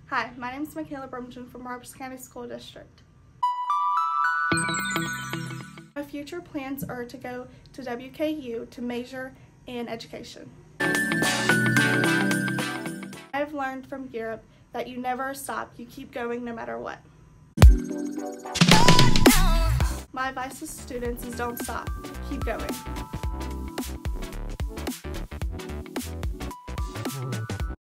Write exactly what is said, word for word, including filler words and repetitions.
Hi, my name is Makayla Robertson from Robertson County School District. My future plans are to go to W K U to major in education. I've learned from Europe that you never stop, you keep going no matter what. My advice to students is don't stop, keep going.